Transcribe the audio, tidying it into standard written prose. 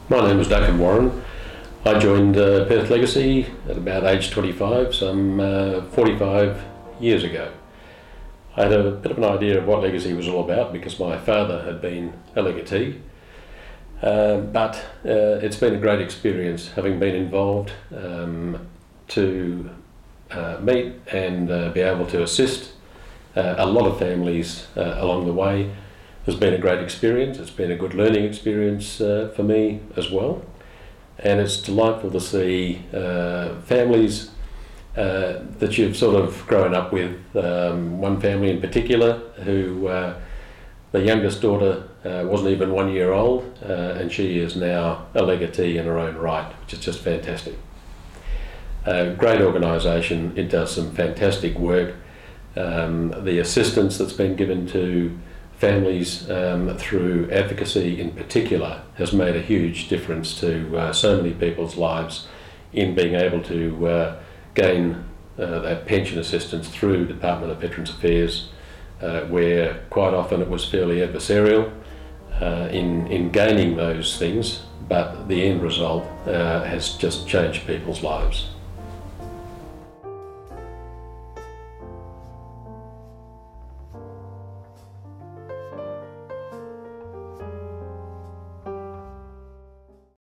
My name is Duncan Warren. I joined Perth Legacy at about age 25, some 45 years ago. I had a bit of an idea of what Legacy was all about because my father had been a legatee, but it's been a great experience having been involved to meet and be able to assist a lot of families along the way. It's been a great experience. It's been a good learning experience for me as well, and it's delightful to see families that you've sort of grown up with. One family in particular who the youngest daughter wasn't even 1 year old, and she is now a legatee in her own right, which is just fantastic. Great organisation. It does some fantastic work. The assistance that's been given to families through advocacy in particular has made a huge difference to so many people's lives in being able to gain that pension assistance through Department of Veterans Affairs, where quite often it was fairly adversarial in gaining those things, but the end result has just changed people's lives.